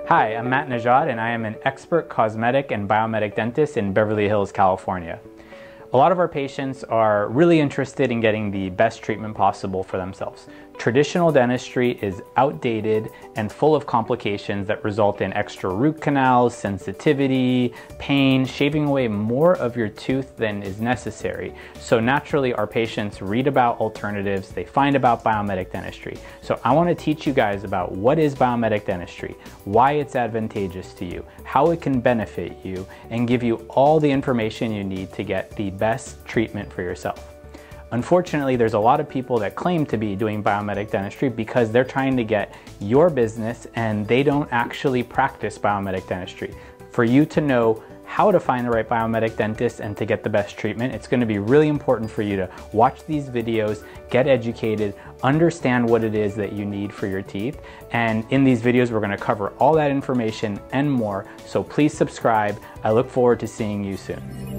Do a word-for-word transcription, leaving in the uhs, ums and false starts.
Hi, I'm Matt Nejad and I am an expert cosmetic and biomimetic dentist in Beverly Hills, California. A lot of our patients are really interested in getting the best treatment possible for themselves. Traditional dentistry is outdated and full of complications that result in extra root canals, sensitivity, pain, shaving away more of your tooth than is necessary. So naturally our patients read about alternatives, they find about biomimetic dentistry. So I want to teach you guys about what is biomimetic dentistry, why it's advantageous to you, how it can benefit you, and give you all the information you need to get the best treatment for yourself. Unfortunately, there's a lot of people that claim to be doing biomimetic dentistry because they're trying to get your business and they don't actually practice biomimetic dentistry. For you to know how to find the right biomimetic dentist and to get the best treatment, it's going to be really important for you to watch these videos, get educated, understand what it is that you need for your teeth. And in these videos, we're going to cover all that information and more. So please subscribe. I look forward to seeing you soon.